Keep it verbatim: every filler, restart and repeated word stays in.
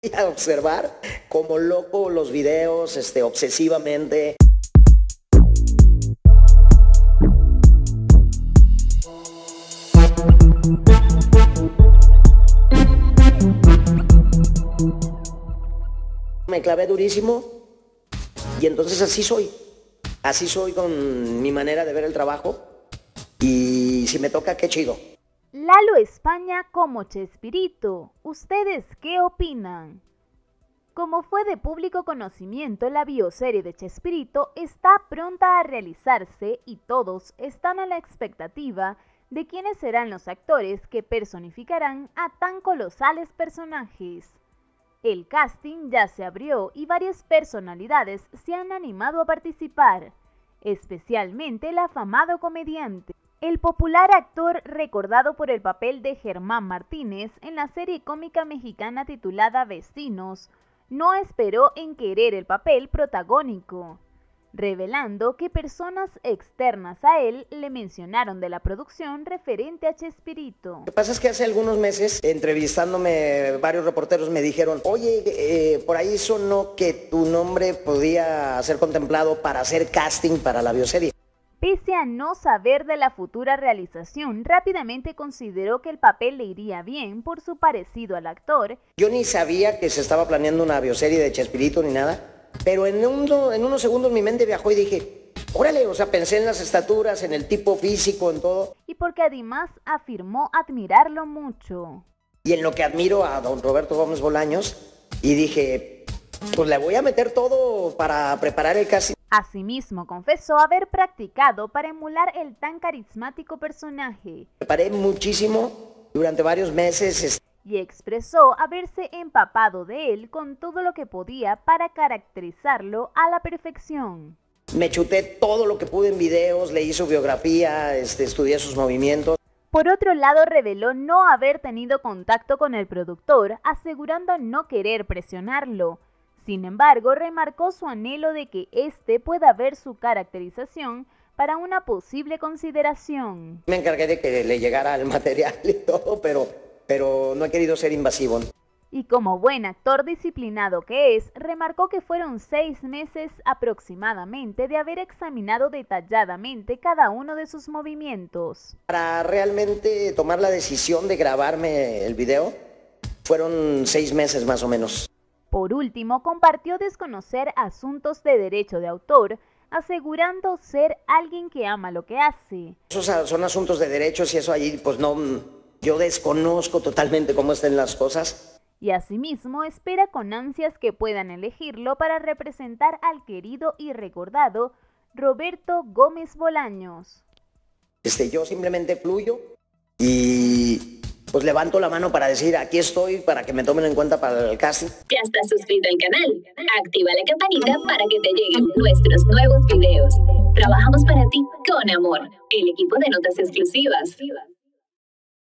A observar como loco los videos, este, obsesivamente. Me clavé durísimo y entonces así soy. Así soy con mi manera de ver el trabajo y si me toca, qué chido. Lalo España como Chespirito, ¿ustedes qué opinan? Como fue de público conocimiento, la bioserie de Chespirito está pronta a realizarse y todos están a la expectativa de quiénes serán los actores que personificarán a tan colosales personajes. El casting ya se abrió y varias personalidades se han animado a participar, especialmente el afamado comediante. El popular actor, recordado por el papel de Germán Martínez en la serie cómica mexicana titulada Vecinos, no esperó en querer el papel protagónico, revelando que personas externas a él le mencionaron de la producción referente a Chespirito. Lo que pasa es que hace algunos meses, entrevistándome, varios reporteros me dijeron, oye, eh, por ahí sonó que tu nombre podía ser contemplado para hacer casting para la bioserie. Pese a no saber de la futura realización, rápidamente consideró que el papel le iría bien por su parecido al actor. Yo ni sabía que se estaba planeando una bioserie de Chespirito ni nada, pero en, un, en unos segundos mi mente viajó y dije, órale, o sea, pensé en las estaturas, en el tipo físico, en todo. Y porque además afirmó admirarlo mucho. Y en lo que admiro a don Roberto Gómez Bolaños, y dije, pues le voy a meter todo para preparar el casting. Asimismo, confesó haber practicado para emular el tan carismático personaje. Preparé muchísimo durante varios meses. Y expresó haberse empapado de él con todo lo que podía para caracterizarlo a la perfección. Me chuté todo lo que pude en videos, leí su biografía, este, estudié sus movimientos. Por otro lado, reveló no haber tenido contacto con el productor, asegurando no querer presionarlo. Sin embargo, remarcó su anhelo de que éste pueda ver su caracterización para una posible consideración. Me encargué de que le llegara el material y todo, pero, pero no he querido ser invasivo. Y como buen actor disciplinado que es, remarcó que fueron seis meses aproximadamente de haber examinado detalladamente cada uno de sus movimientos. Para realmente tomar la decisión de grabarme el video, fueron seis meses más o menos. Por último, compartió desconocer asuntos de derecho de autor, asegurando ser alguien que ama lo que hace. Esos son asuntos de derechos y eso allí, pues no, yo desconozco totalmente cómo están las cosas. Y asimismo espera con ansias que puedan elegirlo para representar al querido y recordado Roberto Gómez Bolaños. Este, yo simplemente fluyo y pues levanto la mano para decir, aquí estoy, para que me tomen en cuenta para el casting. ¿Ya estás suscrito al canal? Activa la campanita para que te lleguen nuestros nuevos videos. Trabajamos para ti con amor. El equipo de notas exclusivas.